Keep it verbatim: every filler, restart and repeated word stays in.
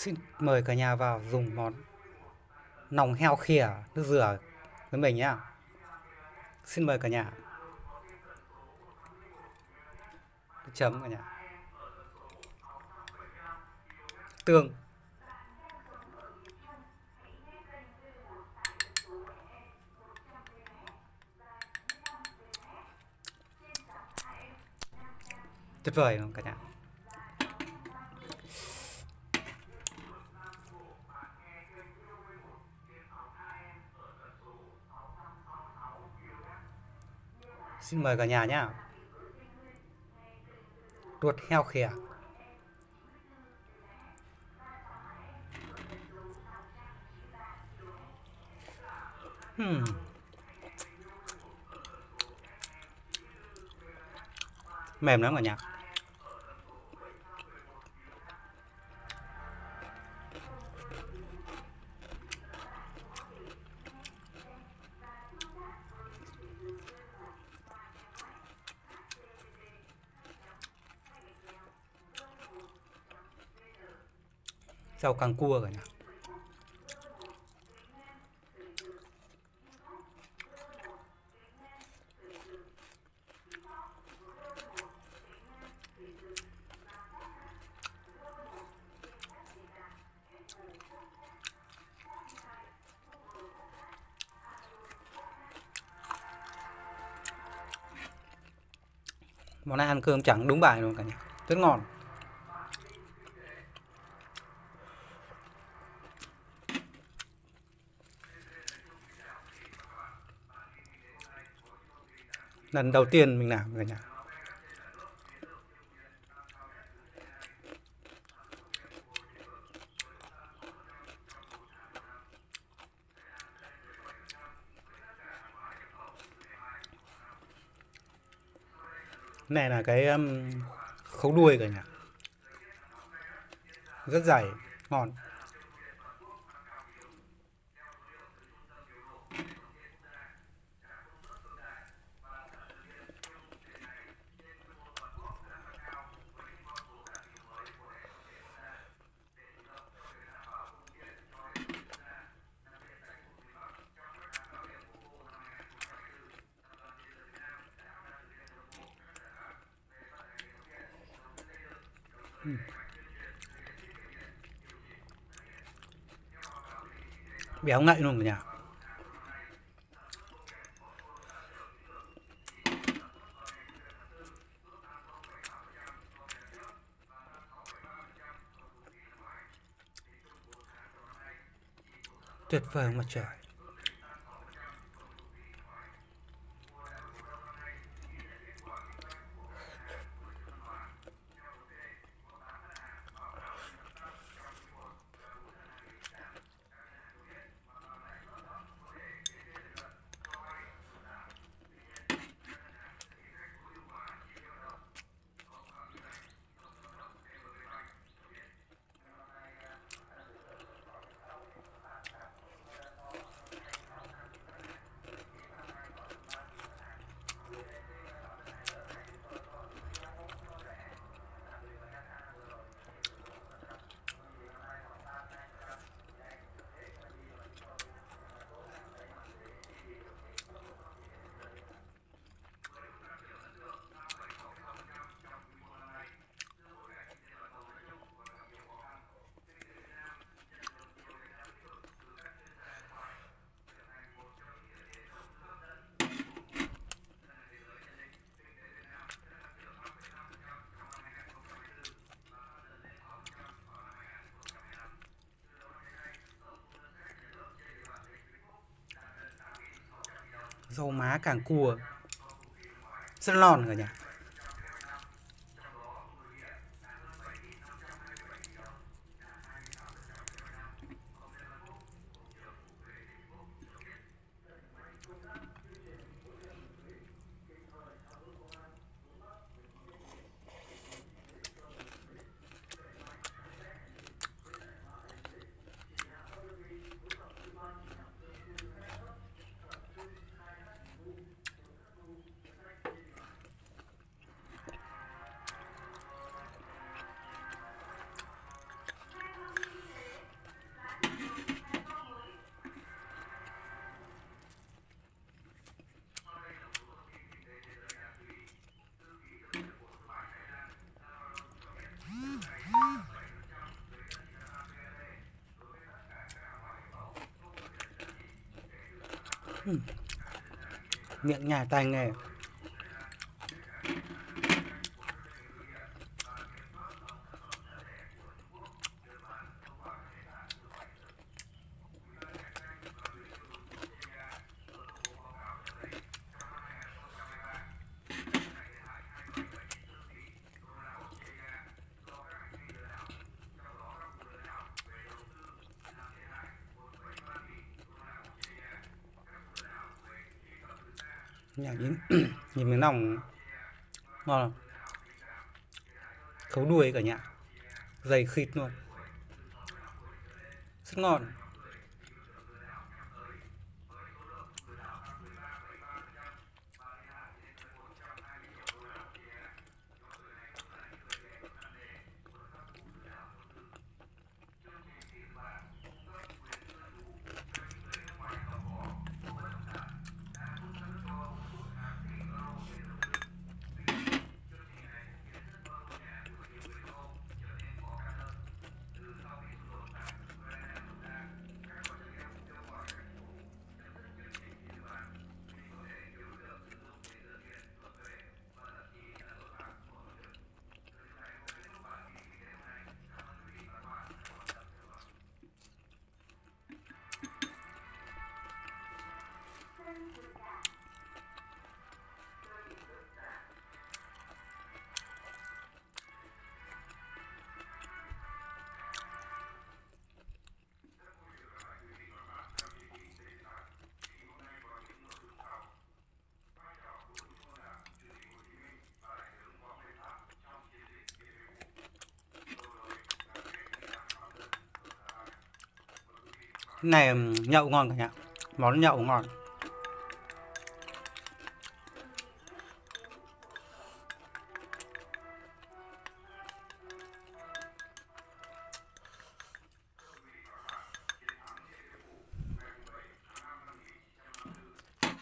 Xin mời cả nhà vào dùng món lòng heo khìa nước dừa với mình nhá. Xin mời cả nhà. Nước chấm cả nhà. Tương. Tuyệt vời không cả nhà? Xin mời cả nhà nhá. Ruột heo khìa. Hmm. Mềm lắm cả nhà. Rau càng cua cả nhà. Món này ăn cơm trắng đúng bài luôn cả nhà. Rất ngon. Lần đầu tiên mình làm cả nhà. Này là cái um, khấu đuôi cả nhà. Rất dày, ngon. uhm. Béo ngậy luôn cả nhà. Tuyệt vời mà trời. Rau má càng cua rất ngon cả nhà. Ừm, miệng nhai tai nghe. Nhà nhìn nhìn miếng lòng ngon không? Khấu đuôi cả nhà, dày khịt luôn, rất ngon. Cái này ừm, nhậu ngon cả nhà, món nhậu ngon.